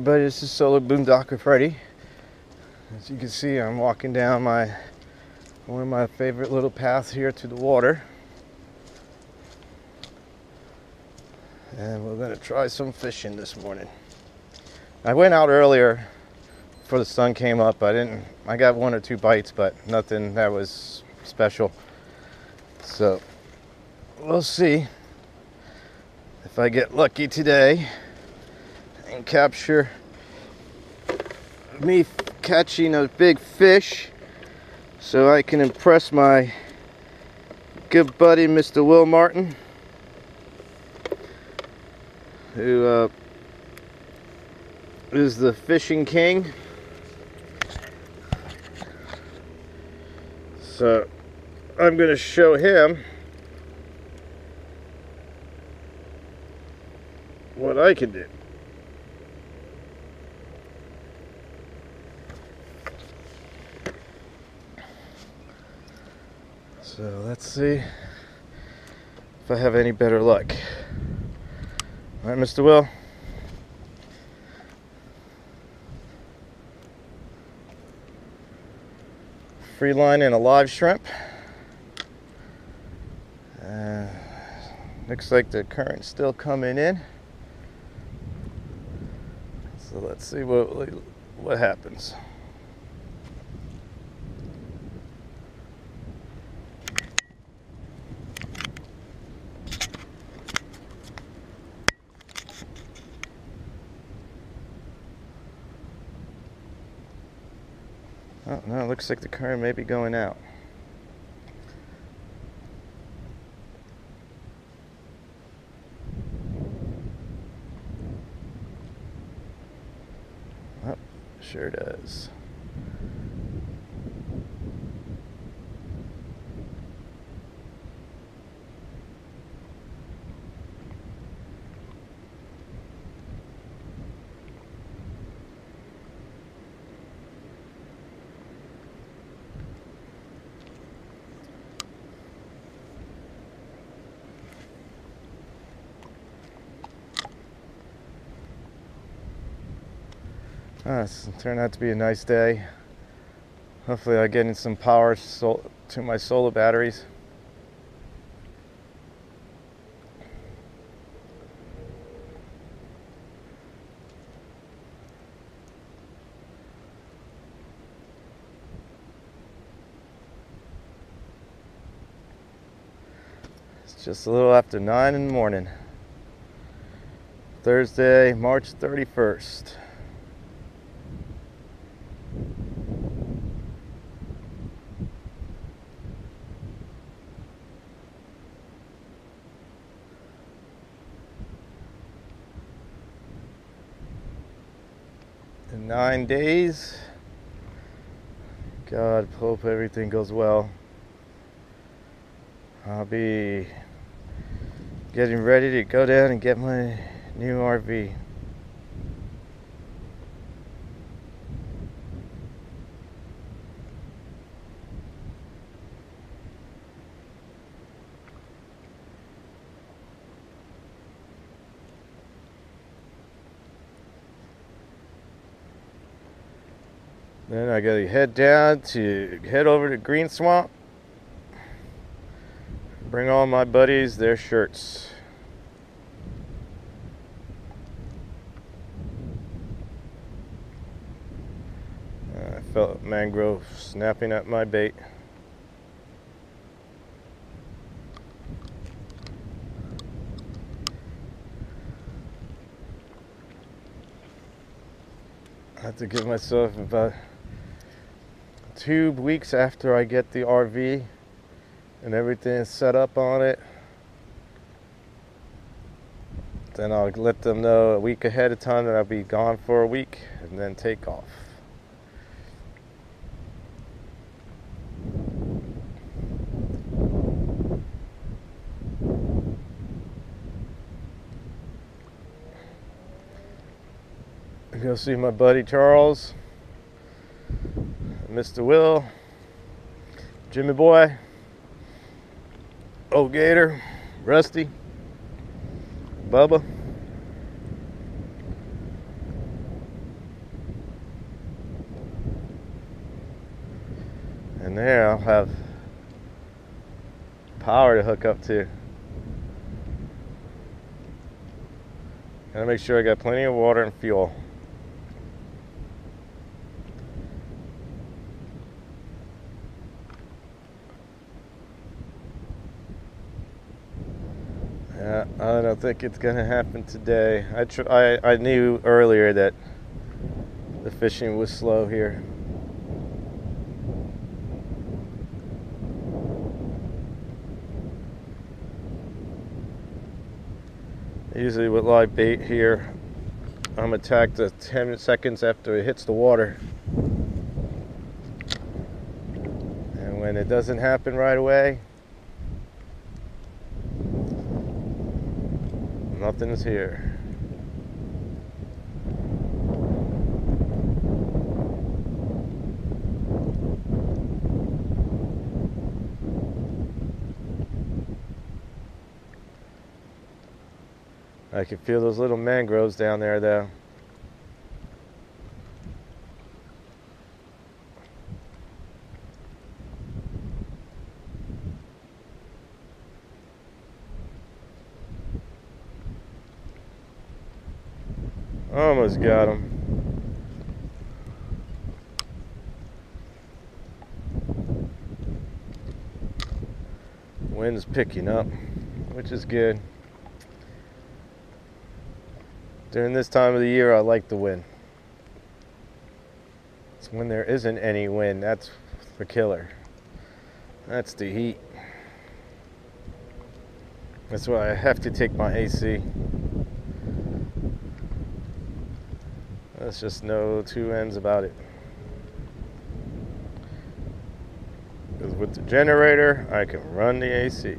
everybody, this is Solo Boondocker Freddy. As you can see, I'm walking down one of my favorite little paths here to the water. And we're going to try some fishing this morning. I went out earlier before the sun came up. I got 1 or 2 bites, but nothing that was special. So we'll see if I get lucky today and capture me catching a big fish so I can impress my good buddy Mr. Will Martin, who is the fishing king. So I'm going to show him what I can do. So let's see if I have any better luck. All right, Mr. Will. Free line and a live shrimp. Looks like the current's still coming in. So let's see what happens. Oh, no, it looks like the current may be going out. Oh, sure does. It's turned out to be a nice day. Hopefully I get in some power to my solar batteries. It's just a little after 9 in the morning. Thursday, March 31st. In 9 days, God, hope everything goes well. I'll be getting ready to go down and get my new RV. Then I gotta head over to Green Swamp, bring all my buddies their shirts. I felt mangrove snapping at my bait. I have to give myself about 2 weeks after I get the RV and everything is set up on it. Then I'll let them know a week ahead of time that I'll be gone for a week and then take off. Go see my buddy Charles, Mr. Will, Jimmy Boy, Old Gator, Rusty, Bubba. And there I'll have power to hook up to. Gotta make sure I got plenty of water and fuel. Yeah, I don't think it's gonna happen today. I knew earlier that the fishing was slow here. Usually with live bait here, I'm attacked 10 seconds after it hits the water. And when it doesn't happen right away, nothing's here. I can feel those little mangroves down there though. Almost got him. Wind's picking up, which is good. During this time of the year, I like the wind. It's when there isn't any wind, that's the killer. That's the heat. That's why I have to take my AC. There's just no two ends about it. Because with the generator, I can run the AC.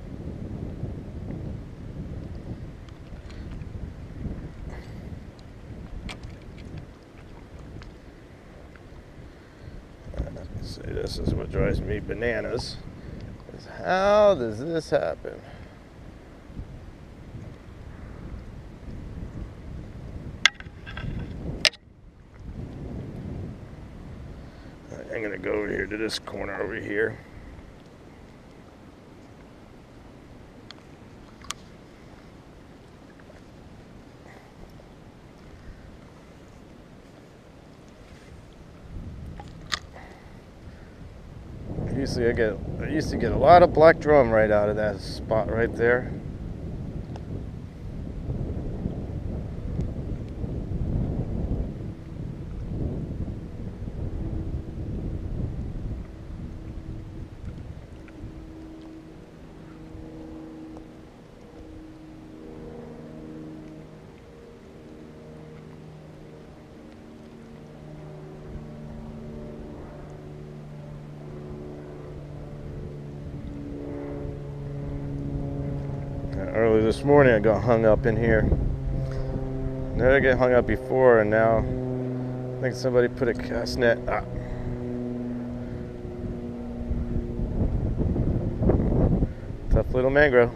See, this is what drives me bananas. Is how does this happen? I'm gonna go over here to this corner over here. I used to get a lot of black drum right out of that spot right there. Early this morning I got hung up in here. Never get hung up before, and now I think somebody put a cast net up. Tough little mangrove.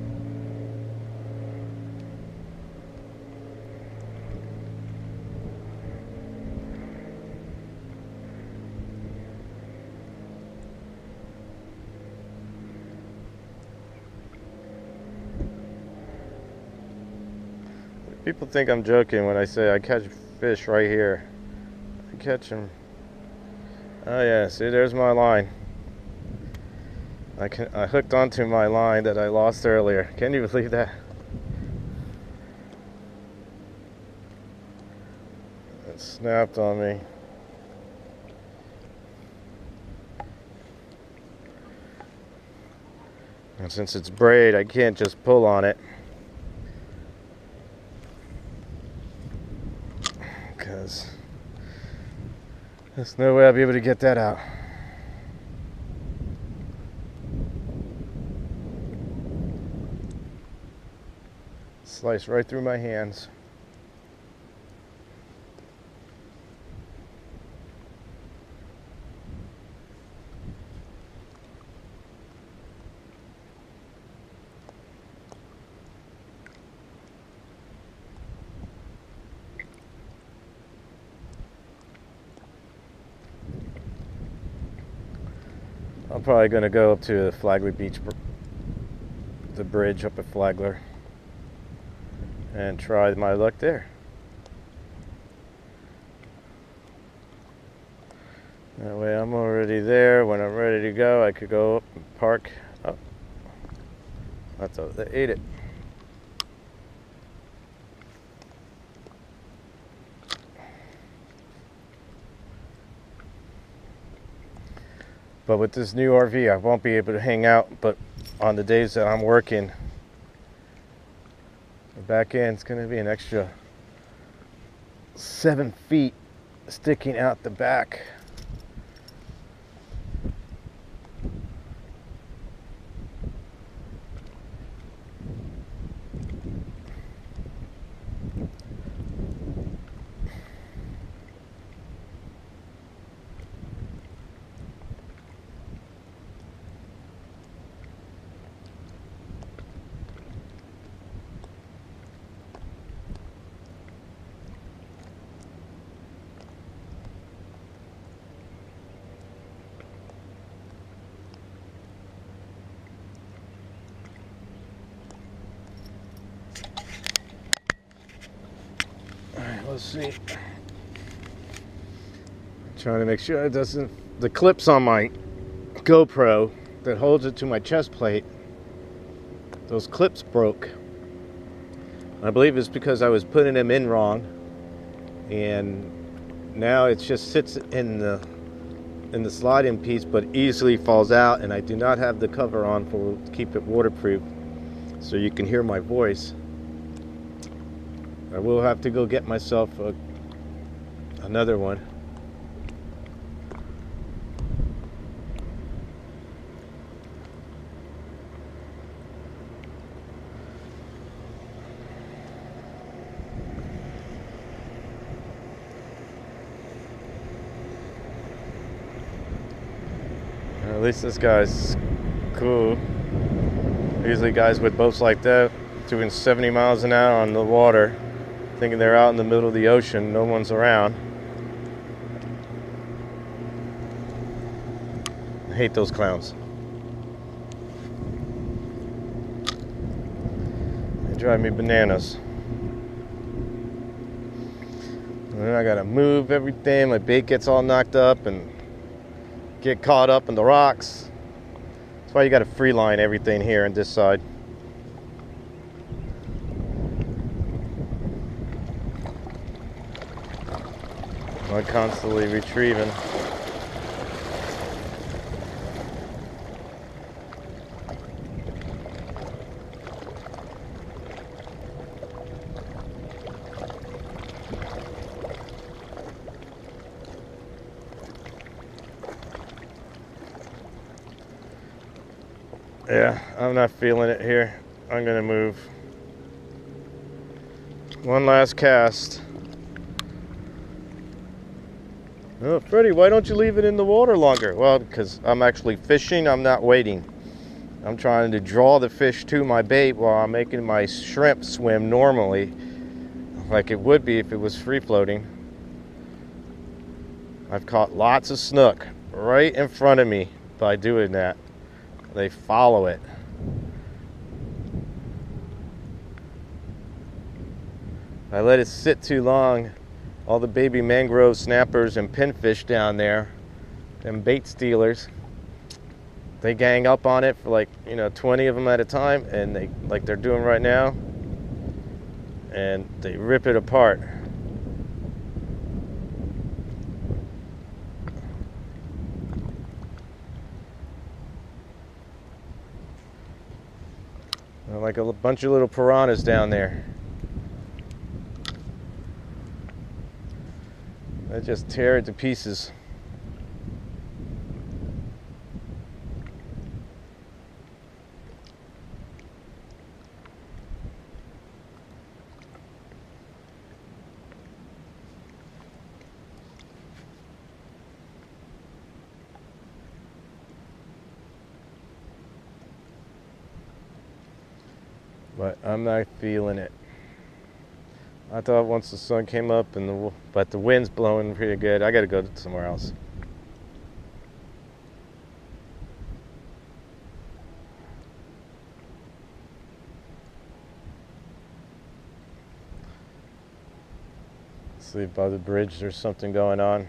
People think I'm joking when I say I catch fish right here. I catch them. Oh yeah, see, there's my line. I hooked onto my line that I lost earlier. Can you believe that? It snapped on me. And since it's braid, I can't just pull on it. Because there's no way I'll be able to get that out. Slice right through my hands. I'm probably going to go up to the Flagler Beach, the bridge up at Flagler, and try my luck there. That way I'm already there. When I'm ready to go, I could go up and park. Oh, they ate it. But with this new RV, I won't be able to hang out, but on the days that I'm working, the back end's going to be an extra 7 feet sticking out the back. Let's see. Trying to make sure it doesn't. The clips on my GoPro that holds it to my chest plate, those clips broke. I believe it's because I was putting them in wrong, and now it just sits in the sliding piece, but easily falls out. And I do not have the cover on to keep it waterproof, so you can hear my voice. I will have to go get myself another one. At least this guy's cool. Usually guys with boats like that doing 70 miles an hour on the water, thinking they're out in the middle of the ocean, no one's around. I hate those clowns. They drive me bananas. And then I gotta move everything, my bait gets all knocked up and get caught up in the rocks. That's why you gotta free line everything here on this side. I'm constantly retrieving. Yeah, I'm not feeling it here. I'm gonna move. One last cast. Oh, Freddie, why don't you leave it in the water longer? Well, because I'm actually fishing, I'm not waiting. I'm trying to draw the fish to my bait while I'm making my shrimp swim normally, like it would be if it was free floating. I've caught lots of snook right in front of me by doing that. They follow it. If I let it sit too long, all the baby mangrove snappers and pinfish down there, them bait stealers, they gang up on it for 20 of them at a time, and they, like they're doing right now, and they rip it apart. Like a bunch of little piranhas down there. They just tear it to pieces. But I'm not feeling it. I thought once the sun came up but the wind's blowing pretty good. I got to go somewhere else. See, by the bridge there's something going on.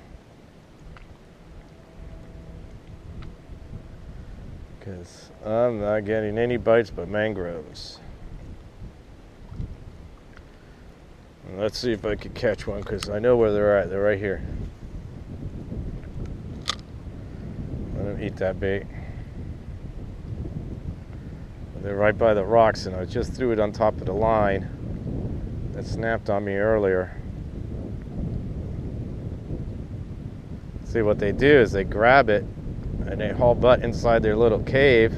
Because I'm not getting any bites but mangroves. Let's see if I can catch one, because I know where they're at. They're right here. Let them eat that bait. They're right by the rocks, and I just threw it on top of the line that snapped on me earlier. See, what they do is they grab it and they haul butt inside their little cave.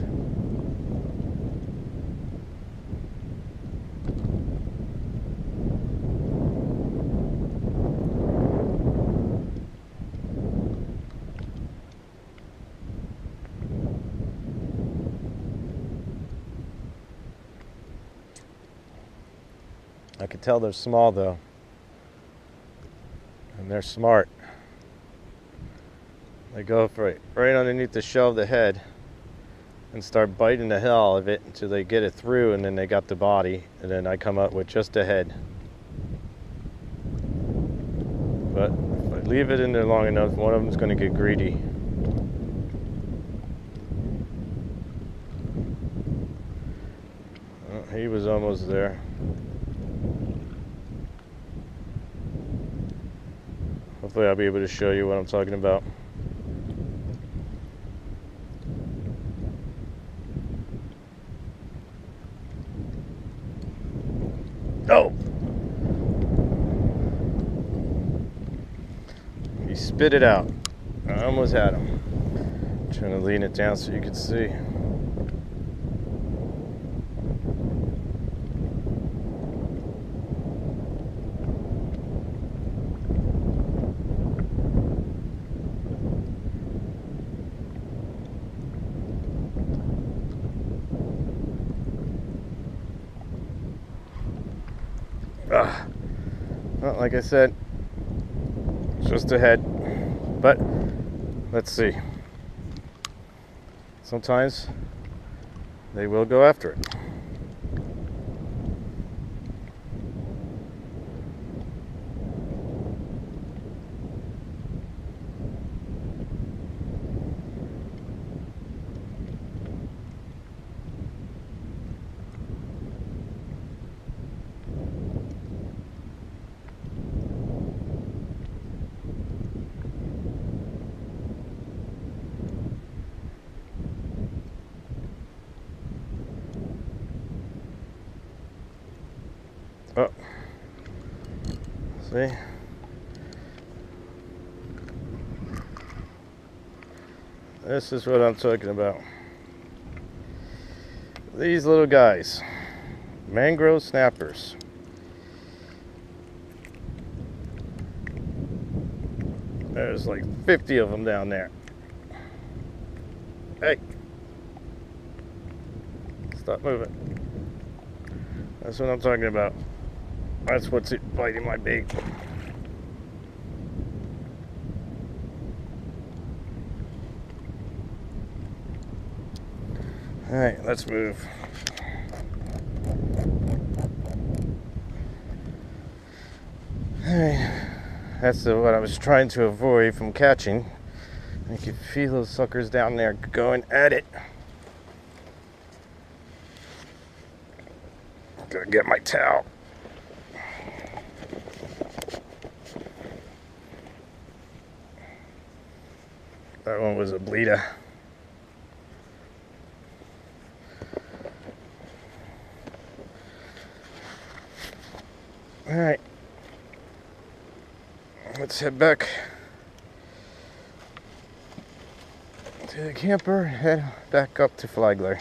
I can tell they're small though, and they're smart. They go for it right underneath the shell of the head and start biting the hell of it until they get it through, and then they got the body, and then I come up with just the head. But if I leave it in there long enough, one of them's going to get greedy. Oh, he was almost there. Hopefully I'll be able to show you what I'm talking about. Oh! He spit it out. I almost had him. I'm trying to lean it down so you can see. Well, like I said, just ahead, but let's see. Sometimes they will go after it. Oh, see? This is what I'm talking about. These little guys, mangrove snappers. There's like 50 of them down there. Hey, stop moving. That's what I'm talking about. That's what's biting my bait. Alright, let's move. Alright, that's what I was trying to avoid from catching. I can feel those suckers down there going at it. Gotta get my towel. That one was a bleeder. Alright. Let's head back to the camper, head back up to Flagler.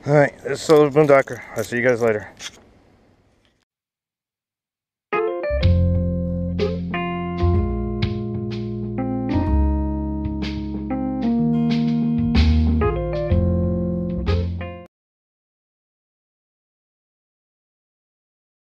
Alright, this is Solar Boondocker. I'll see you guys later.